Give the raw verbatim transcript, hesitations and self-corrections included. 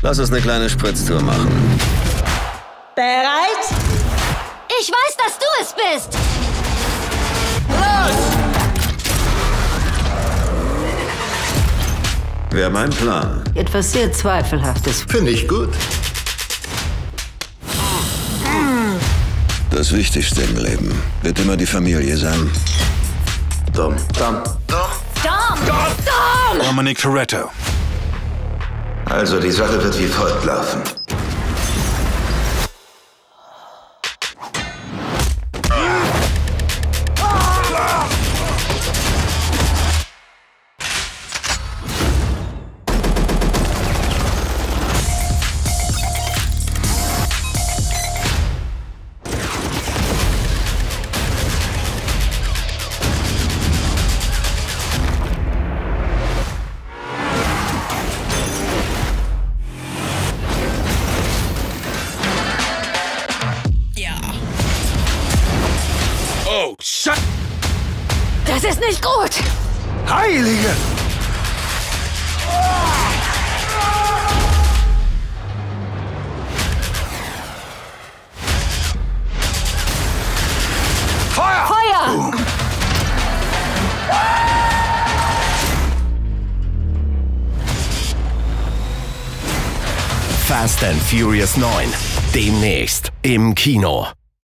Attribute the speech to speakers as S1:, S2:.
S1: Lass uns eine kleine Spritztour machen.
S2: Bereit?
S3: Ich weiß, dass du es bist.
S1: Wäre mein Plan.
S2: Etwas sehr Zweifelhaftes.
S4: Finde ich gut.
S1: Das Wichtigste im Leben wird immer die Familie sein.
S4: Dom. Dom. Dom.
S3: Dom! Dom!
S5: Dominic Toretto.
S4: Also, die Sache wird wie folgt laufen.
S5: Oh, Scheiße!
S3: Das ist nicht gut.
S5: Heilige! Feuer!
S3: Feuer!
S6: Fast and Furious neun. Demnächst im Kino.